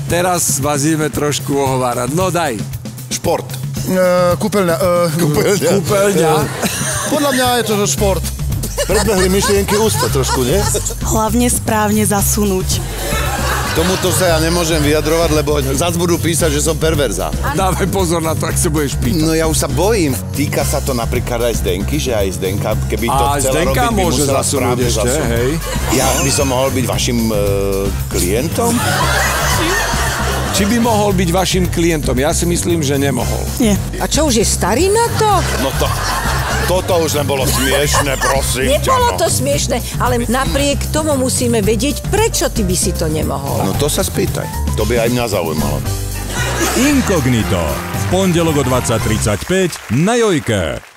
teraz vás ideme trošku ohovárať. No daj. Šport. Kúpeľňa. Kúpeľňa. Podľa mňa je to šport. Predbehli myšlienky ústa trošku, nie? Hlavne správne zasunúť. Tomuto sa ja nemôžem vyjadrovať, lebo zás budú písať, že som perverza. Dávaj pozor na to, ak sa budeš pýtať. No ja už sa bojím. Týka sa to napríklad aj Zdenky, že aj Zdenka, keby to chcela robiť, by môže musela zasunúť správne ešte, zasunúť. hej. Ja by som mohol byť vašim klientom? Či by mohol byť vašim klientom? Ja si myslím, že nemohol. Nie. A čo, už je starý na to? No toto už nebolo smiešné, prosím. Nebolo to smiešné, ale napriek tomu musíme vedieť, prečo ty by si to nemohol. No to sa spýtaj. To by aj mňa zaujímalo. Inkognito. V pondelok o 20:35 na Jojke.